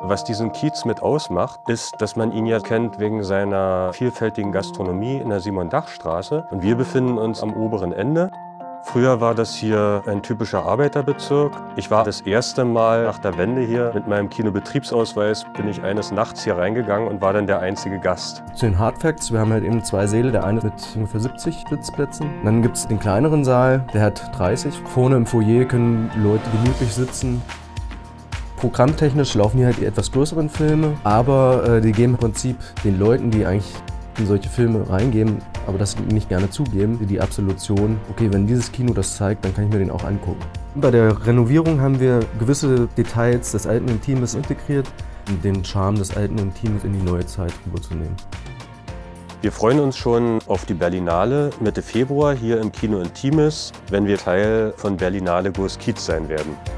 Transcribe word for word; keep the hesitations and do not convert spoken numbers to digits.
Was diesen Kiez mit ausmacht, ist, dass man ihn ja kennt wegen seiner vielfältigen Gastronomie in der Simon-Dach-Straße. Und wir befinden uns am oberen Ende. Früher war das hier ein typischer Arbeiterbezirk. Ich war das erste Mal nach der Wende hier mit meinem Kinobetriebsausweis, bin ich eines Nachts hier reingegangen und war dann der einzige Gast. Zu den Hardfacts, wir haben halt eben zwei Säle, der eine mit ungefähr siebzig Sitzplätzen. Dann gibt es den kleineren Saal, der hat dreißig. Vorne im Foyer können Leute gemütlich sitzen. Programmtechnisch laufen hier halt die etwas größeren Filme, aber äh, die geben im Prinzip den Leuten, die eigentlich in solche Filme reingehen, aber das nicht gerne zugeben, die Absolution, okay, wenn dieses Kino das zeigt, dann kann ich mir den auch angucken. Bei der Renovierung haben wir gewisse Details des alten Intimes integriert, um den Charme des alten Intimes in die neue Zeit rüberzunehmen. Wir freuen uns schon auf die Berlinale Mitte Februar hier im Kino Intimis, wenn wir Teil von Berlinale Goes Kiez sein werden.